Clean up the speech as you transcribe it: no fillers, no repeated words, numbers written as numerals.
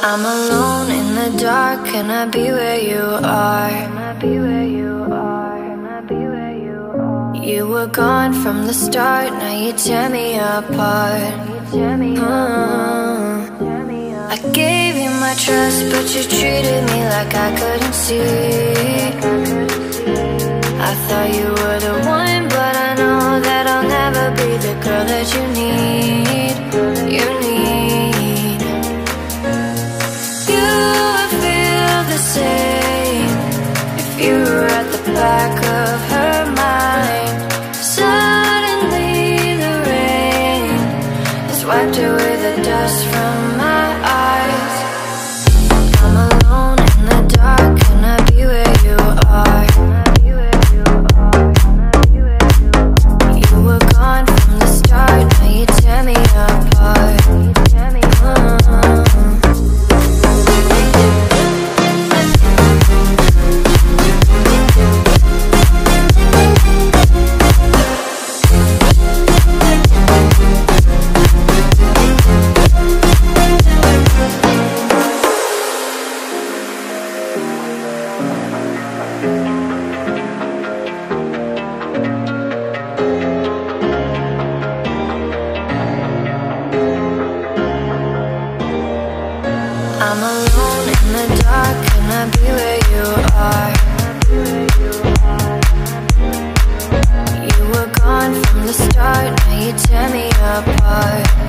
I'm alone in the dark, can I be where you are? You were gone from the start, now you tear me apart. I gave you my trust, but you treated me like I couldn't see. I thought you were the one, but I know that I'll never be the girl that you need. You need. You would feel the same if you were at the back of her mind. Suddenly the rain has wiped away the dust from my eyes. I'm alone in the dark, can I be where you are? You were gone from the start, now you tear me apart. I'm alone in the dark, can I be where you are? You were gone from the start, now you tear me apart.